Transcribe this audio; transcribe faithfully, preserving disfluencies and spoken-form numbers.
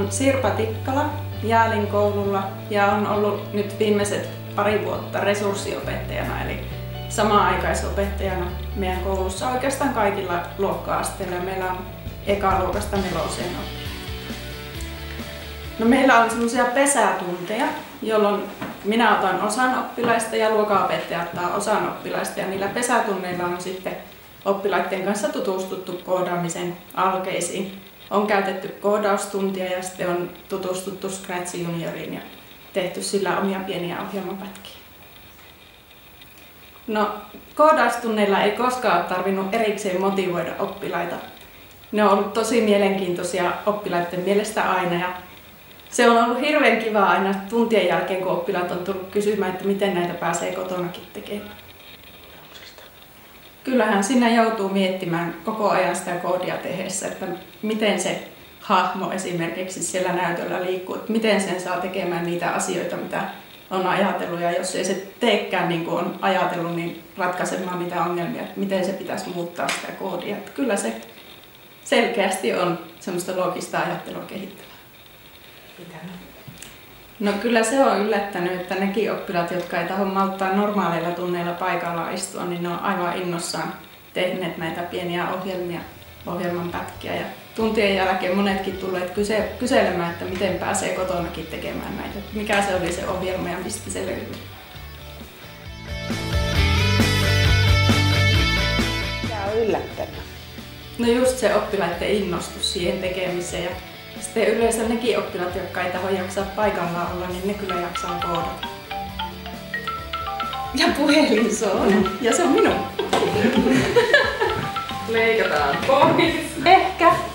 on Sirpa Tikkala Jäälin koululla ja on ollut nyt viimeiset pari vuotta resurssiopettajana eli sama-aikaisopettajana meidän koulussa oikeastaan kaikilla luokka-asteilla. Meillä on ekaluokasta neloseen oppilaita. No, meillä on semmoisia pesätunteja, jolloin minä otan osan oppilaista ja luokanopettaja ottaa osan oppilaista ja niillä pesätunneilla on sitten oppilaiden kanssa tutustuttu koodaamisen alkeisiin. On käytetty koodaustuntia ja sitten on tutustuttu Scratch Junioriin ja tehty sillä omia pieniä ohjelmapätkiä. No, koodaustunneilla ei koskaan ole tarvinnut erikseen motivoida oppilaita. Ne on ollut tosi mielenkiintoisia oppilaiden mielestä aina ja se on ollut hirveän kiva aina tuntien jälkeen, kun oppilaat on tullut kysymään, että miten näitä pääsee kotonakin tekemään. Kyllähän siinä joutuu miettimään koko ajan sitä koodia tehdessä, että miten se hahmo esimerkiksi siellä näytöllä liikkuu, että miten sen saa tekemään niitä asioita, mitä on ajatellut, ja jos ei se teekään niin kuin on ajatellut, niin ratkaisemaan niitä ongelmia, että miten se pitäisi muuttaa sitä koodia. Että kyllä se selkeästi on semmoista loogista ajattelua kehittävää. No, kyllä se on yllättänyt, että nekin oppilaat, jotka ei tahdo malttaa normaaleilla tunneilla paikalla istua, niin ne on aivan innossaan tehneet näitä pieniä ohjelmia, ohjelman pätkiä. Ja tuntien jälkeen monetkin tulleet kyse, kyselemään, että miten pääsee kotonakin tekemään näitä. Mikä se oli se ohjelma ja mistä se löytyi. Mikä on yllättänyt? No, just se oppilaiden innostus siihen tekemiseen. Ja sitten yleensä nekin oppilaat, jotka ei tahdo jaksaa paikallaan olla, niin ne kyllä jaksaa koodata. Ja puhelin soi. Ja se on minun. Leikataan pois. Ehkä.